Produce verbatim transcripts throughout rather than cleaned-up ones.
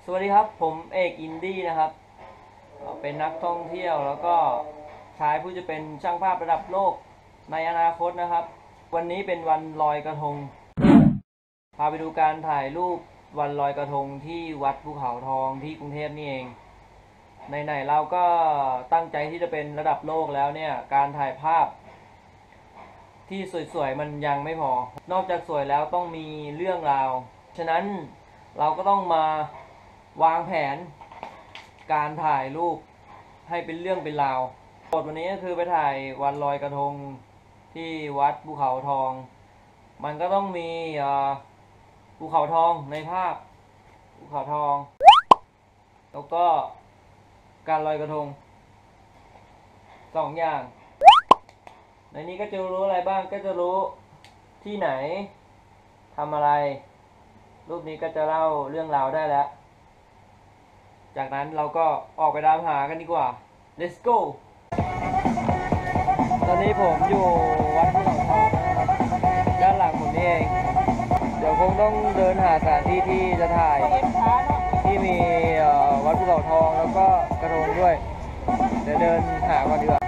สวัสดีครับผมเอกอินดี้นะครับเป็นนักท่องเที่ยวแล้วก็ชายผู้จะเป็นช่างภาพระดับโลกในอนาคตนะครับวันนี้เป็นวันลอยกระทงพาไปดูการถ่ายรูปวันลอยกระทงที่วัดภูเขาทองที่กรุงเทพนี่เองไหนๆเราก็ตั้งใจที่จะเป็นระดับโลกแล้วเนี่ยการถ่ายภาพที่สวยๆมันยังไม่พอนอกจากสวยแล้วต้องมีเรื่องราวฉะนั้นเราก็ต้องมาวางแผนการถ่ายรูปให้เป็นเรื่องเป็นราวโจทย์วันนี้ก็คือไปถ่ายวันลอยกระทงที่วัดภูเขาทองมันก็ต้องมีภูเขาทองในภาพภูเขาทองแล้วก็การลอยกระทงสองอย่างในนี้ก็จะรู้อะไรบ้างก็จะรู้ที่ไหนทำอะไรรูปนี้ก็จะเล่าเรื่องราวได้แล้วจากนั้นเราก็ออกไปตามหากันดีกว่า let's go ตอนนี้ผมอยู่วัดภูเขาทองนะครับด้านหลังผมนี่เองเดี๋ยวคงต้องเดินหาสถานที่ที่จะถ่ายที่มีวัดภูเขาทองแล้วก็กระทงด้วยเดี๋ยวเดินหาก่อนดีกว่า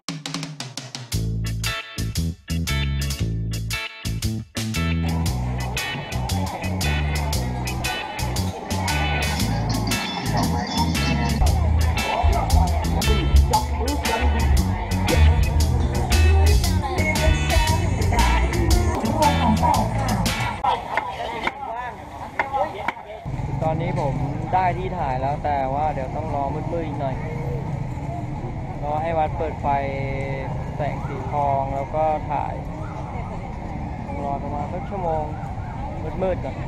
ตอนนี้ผมได้ที่ถ่ายแล้วแต่ว่าเดี๋ยวต้องรอมืดๆอีกหน่อยรอให้วัดเปิดไฟแสงสีทองแล้วก็ถ่ายรอประมาณสักชั่วโมงมืดๆก่อน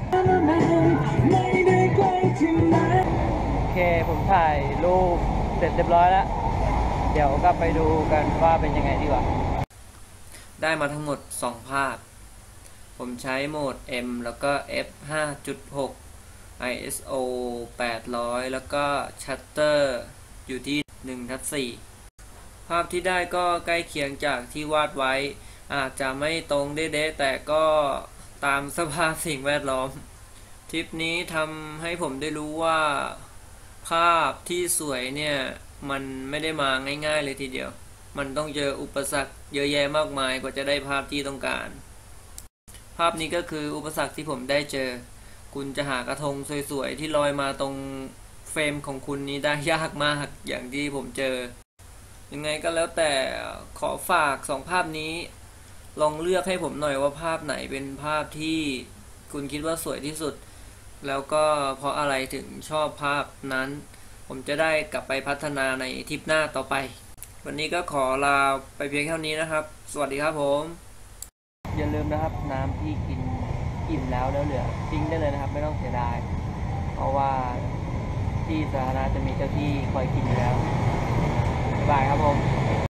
โอเคผมถ่ายรูปเสร็จเรียบร้อยแล้วเดี๋ยวก็ไปดูกันว่าเป็นยังไงดีกว่าได้มาทั้งหมดสองภาพผมใช้โหมด M แล้วก็ เอฟ ห้าจุดหกไอ เอส โอ แปดร้อยแล้วก็ชัตเตอร์อยู่ที่ หนึ่งทับสี่ ภาพที่ได้ก็ใกล้เคียงจากที่วาดไว้อาจจะไม่ตรงเด๊ะๆแต่ก็ตามสภาพสิ่งแวดล้อมทริปนี้ทำให้ผมได้รู้ว่าภาพที่สวยเนี่ยมันไม่ได้มาง่ายๆเลยทีเดียวมันต้องเจออุปสรรคเยอะแยะมากมายกว่าจะได้ภาพที่ต้องการภาพนี้ก็คืออุปสรรคที่ผมได้เจอคุณจะหากระทงสวยๆที่ลอยมาตรงเฟรมของคุณนี้ได้ยากมากอย่างที่ผมเจอยังไงก็แล้วแต่ขอฝากสองภาพนี้ลองเลือกให้ผมหน่อยว่าภาพไหนเป็นภาพที่คุณคิดว่าสวยที่สุดแล้วก็เพราะอะไรถึงชอบภาพนั้นผมจะได้กลับไปพัฒนาในทริปหน้าต่อไปวันนี้ก็ขอลาไปเพียงเท่านี้นะครับสวัสดีครับผมอย่าลืมนะครับน้ำที่กินอิ่มแล้วแล้วเหลือทิ้งได้เลยนะครับไม่ต้องเสียดายเพราะว่าที่สาธารณะจะมีเจ้าที่คอยกินอยู่แล้วบ๊ายบายครับผม